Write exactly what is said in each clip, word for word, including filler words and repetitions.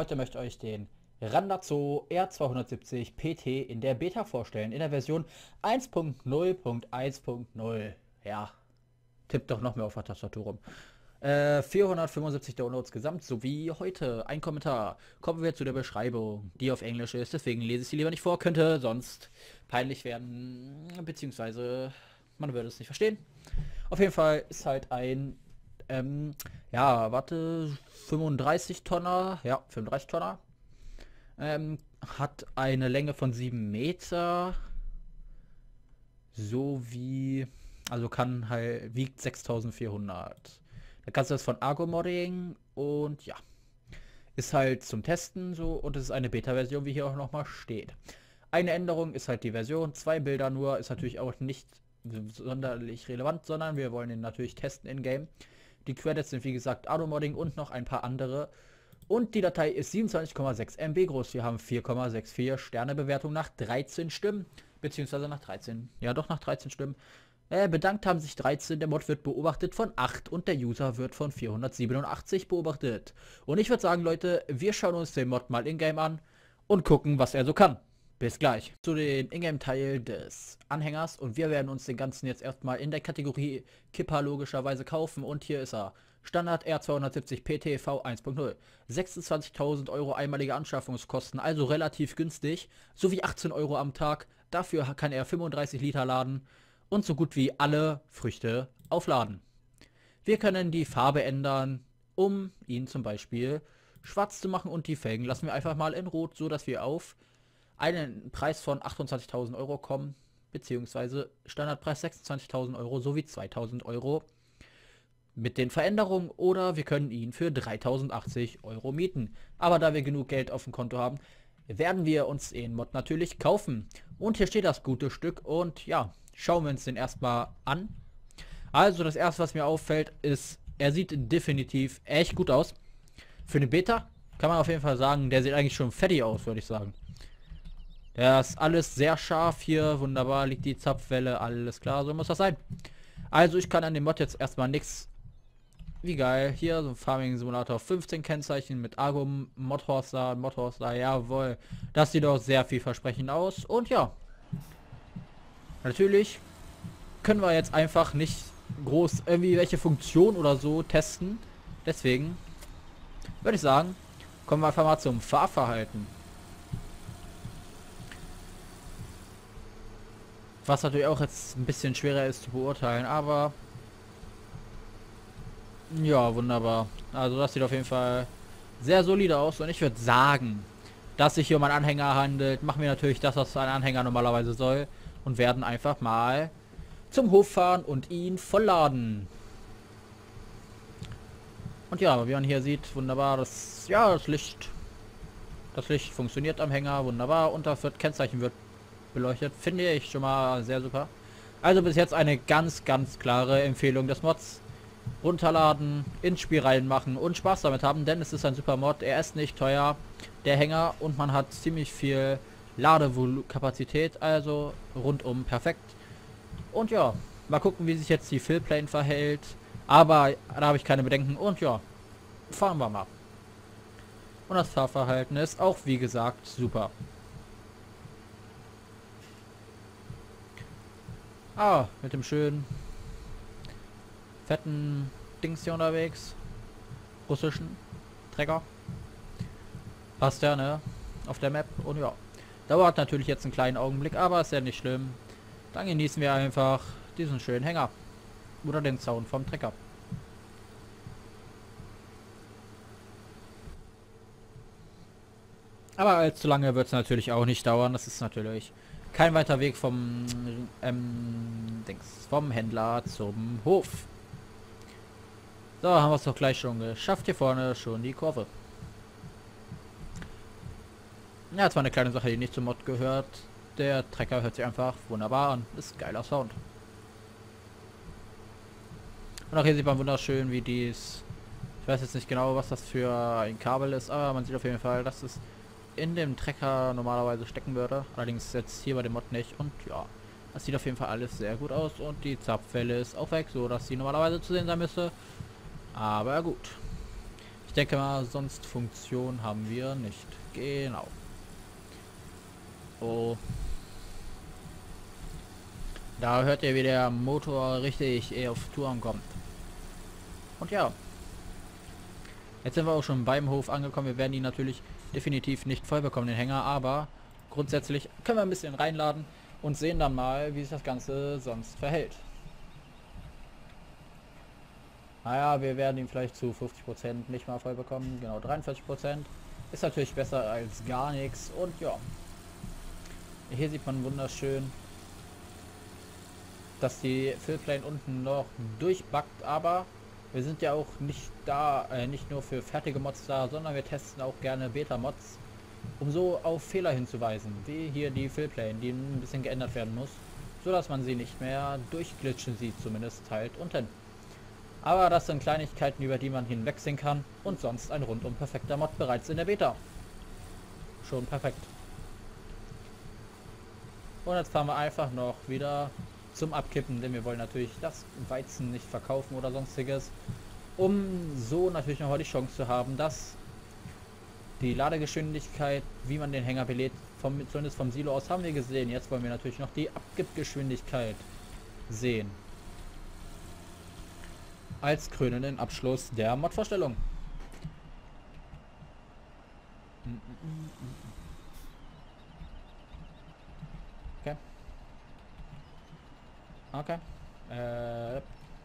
heute möchte ich euch den Randazzo R zweihundertsiebzig P T in der Beta vorstellen, in der Version eins Punkt null Punkt eins Punkt null. Ja, tippt doch noch mehr auf der Tastatur rum. Äh, vierhundertfünfundsiebzig Downloads gesamt, sowie heute ein Kommentar. Kommen wir zu der Beschreibung, die auf Englisch ist, deswegen lese ich sie lieber nicht vor, könnte sonst peinlich werden, beziehungsweise man würde es nicht verstehen. Auf jeden Fall ist halt ein, ähm, ja, warte, fünfunddreißig Tonner, ja, fünfunddreißig Tonner, ähm, hat eine Länge von sieben Meter, sowie, also kann halt, wiegt sechstausendvierhundert. Da kannst du das von Argo-Modding und ja, ist halt zum Testen so und es ist eine Beta-Version, wie hier auch nochmal steht. Eine Änderung ist halt die Version, zwei Bilder nur, ist natürlich auch nicht sonderlich relevant, sondern wir wollen ihn natürlich testen in-game. Die Credits sind wie gesagt Argo-Modding und noch ein paar andere. Und die Datei ist siebenundzwanzig Komma sechs Megabyte groß. Wir haben vier Komma vierundsechzig Sterne Bewertung nach dreizehn Stimmen. Beziehungsweise nach dreizehn. Ja, doch nach dreizehn Stimmen. Äh, bedankt haben sich dreizehn. Der Mod wird beobachtet von acht und der User wird von vierhundertsiebenundachtzig beobachtet. Und ich würde sagen, Leute, wir schauen uns den Mod mal in-game an und gucken, was er so kann. Bis gleich. Zu den Ingame-Teil des Anhängers und wir werden uns den ganzen jetzt erstmal in der Kategorie Kipper logischerweise kaufen und hier ist er. Standard R zweihundertsiebzig P T V eins Punkt null. sechsundzwanzigtausend Euro einmalige Anschaffungskosten, also relativ günstig, sowie achtzehn Euro am Tag. Dafür kann er fünfunddreißig Liter laden und so gut wie alle Früchte aufladen. Wir können die Farbe ändern, um ihn zum Beispiel schwarz zu machen und die Felgen lassen wir einfach mal in Rot, so dass wir auf einen Preis von achtundzwanzigtausend Euro kommen, beziehungsweise Standardpreis sechsundzwanzigtausend Euro sowie zweitausend Euro mit den Veränderungen, oder wir können ihn für dreitausendachtzig Euro mieten. Aber da wir genug Geld auf dem Konto haben, werden wir uns den Mod natürlich kaufen. Und hier steht das gute Stück und ja, schauen wir uns den erstmal an. Also das erste, was mir auffällt, ist, er sieht definitiv echt gut aus. Für eine Beta kann man auf jeden Fall sagen, der sieht eigentlich schon fertig aus, würde ich sagen. Der ist alles sehr scharf hier, wunderbar, liegt die Zapfwelle, alles klar, so muss das sein. Also ich kann an dem Mod jetzt erstmal nichts. Wie geil, hier so ein Farming Simulator fünfzehn Kennzeichen mit Argo Modhorster, Modhorster, jawohl. Das sieht auch sehr vielversprechend aus und ja. Natürlich können wir jetzt einfach nicht groß irgendwie welche Funktion oder so testen. Deswegen würde ich sagen, kommen wir einfach mal zum Fahrverhalten. Was natürlich auch jetzt ein bisschen schwerer ist zu beurteilen, aber ja, wunderbar. Also das sieht auf jeden Fall sehr solide aus und ich würde sagen, dass sich hier um einen Anhänger handelt, machen wir natürlich das, was ein Anhänger normalerweise soll und werden einfach mal zum Hof fahren und ihn vollladen. Und ja, wie man hier sieht, wunderbar, das, ja, das Licht, das Licht funktioniert am Hänger, wunderbar, und das wird Kennzeichen wird beleuchtet, finde ich schon mal sehr super. Also bis jetzt eine ganz, ganz klare Empfehlung des Mods. Runterladen, ins Spiel reinmachen und Spaß damit haben, denn es ist ein super Mod. Er ist nicht teuer, der Hänger, und man hat ziemlich viel Ladekapazität, also rundum perfekt. Und ja, mal gucken, wie sich jetzt die Fillplane verhält, aber da habe ich keine Bedenken und ja, fahren wir mal. Und das Fahrverhalten ist auch, wie gesagt, super. Ah, mit dem schönen fetten Dings hier unterwegs. Russischen Trecker. Passt ja, ne? Auf der Map. Und ja. Dauert natürlich jetzt einen kleinen Augenblick, aber ist ja nicht schlimm. Dann genießen wir einfach diesen schönen Hänger. Oder den Sound vom Trecker. Aber allzu lange wird es natürlich auch nicht dauern. Das ist natürlich kein weiter Weg vom ähm, Dings, vom Händler zum Hof. So, haben wir es doch gleich schon geschafft. Hier vorne schon die Kurve. Ja, zwar eine kleine Sache, die nicht zum Mod gehört. Der Trecker hört sich einfach wunderbar an. Ist geiler Sound. Und auch hier sieht man wunderschön, wie dies... Ich weiß jetzt nicht genau, was das für ein Kabel ist, aber man sieht auf jeden Fall, dass es in dem Trecker normalerweise stecken würde. Allerdings jetzt hier bei dem Mod nicht. Und ja, das sieht auf jeden Fall alles sehr gut aus. Und die Zapfwelle ist auch weg, so dass sie normalerweise zu sehen sein müsste. Aber gut. Ich denke mal, sonst Funktion haben wir nicht. Genau. Oh. Da hört ihr, wie der Motor richtig eher auf Touren kommt. Und ja. Jetzt sind wir auch schon beim Hof angekommen. Wir werden ihn natürlich definitiv nicht voll bekommen, den Hänger, aber grundsätzlich können wir ein bisschen reinladen und sehen dann mal, wie sich das Ganze sonst verhält. Naja, wir werden ihn vielleicht zu fünfzig Prozent nicht mal voll bekommen. Genau, dreiundvierzig Prozent ist natürlich besser als gar nichts. Und ja, hier sieht man wunderschön, dass die Fillplane unten noch durchbackt, aber wir sind ja auch nicht da, äh, nicht nur für fertige Mods da, sondern wir testen auch gerne Beta-Mods, um so auf Fehler hinzuweisen, wie hier die Fillplane, die ein bisschen geändert werden muss, so dass man sie nicht mehr durchglitschen sieht, zumindest halt unten. Aber das sind Kleinigkeiten, über die man hinwegsehen kann, und sonst ein rundum perfekter Mod bereits in der Beta. Schon perfekt. Und jetzt fahren wir einfach noch wieder zum Abkippen, denn wir wollen natürlich das Weizen nicht verkaufen oder sonstiges, um so natürlich noch die Chance zu haben, dass die Ladegeschwindigkeit, wie man den Hänger belädt, vom, zumindest vom Silo aus haben wir gesehen. Jetzt wollen wir natürlich noch die Abgibgeschwindigkeit sehen. Als krönenden Abschluss der Mod-Vorstellung. Okay. Okay. Äh,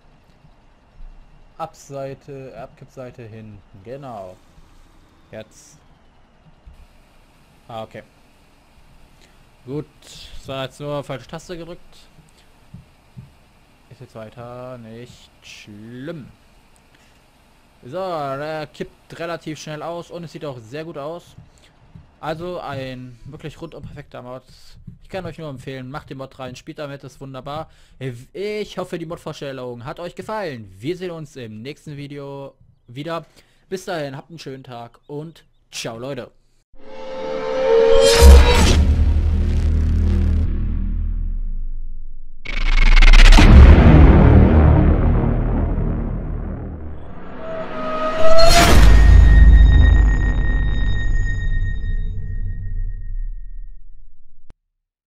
Abseite, Abkippseite hinten. Genau. Jetzt. Ah, okay. Gut. So, jetzt nur falsche Taste gedrückt. Ist jetzt weiter nicht schlimm. So, der kippt relativ schnell aus und es sieht auch sehr gut aus. Also ein wirklich rundum perfekter Mod. Ich kann euch nur empfehlen, macht den Mod rein, spielt damit, ist wunderbar. Ich hoffe, die Mod-Vorstellung hat euch gefallen. Wir sehen uns im nächsten Video wieder. Bis dahin, habt einen schönen Tag und ciao, Leute.